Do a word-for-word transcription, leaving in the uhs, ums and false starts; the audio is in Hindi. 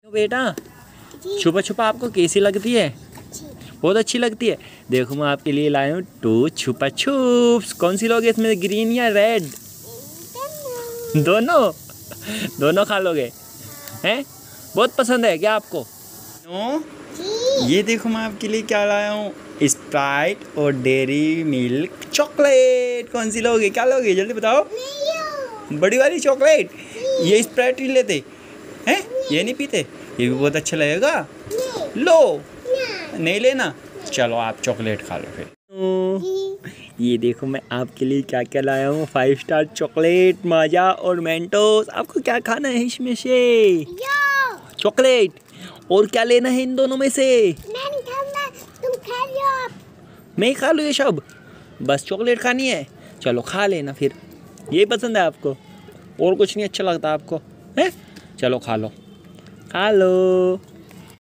तो बेटा छुपा छुपा आपको कैसी लगती है? बहुत अच्छी लगती है। देखो मैं आपके लिए लाया हूँ टू छुपा छुप्स। कौन सी लोगे इसमें, ग्रीन या रेड? दोनों दोनों खा लोगे हैं? बहुत पसंद है क्या आपको? नो, ये देखो मैं आपके लिए क्या लाया हूँ, स्प्राइट और डेयरी मिल्क चॉकलेट। कौन सी लोगे, क्या लोगे जल्दी बताओ? बड़ी वाली चॉकलेट। ये स्प्राइट नहीं लेते हैं, ये नहीं पीते, ये भी बहुत अच्छा लगेगा। लो, नहीं लेना, चलो आप चॉकलेट खा लो फिर। ये देखो मैं आपके लिए क्या क्या लाया हूँ, फाइव स्टार चॉकलेट, माजा और मेंटोस। आपको क्या खाना है इसमें से? चॉकलेट। और क्या लेना है इन दोनों में से? मैं नहीं खाऊंगा, तुम खा लो। मैं ही खा लूँ ये सब? बस चॉकलेट खानी है, चलो खा लेना फिर। ये पसंद है आपको? और कुछ नहीं अच्छा लगता आपको हैं? चलो खा लो, खा लो।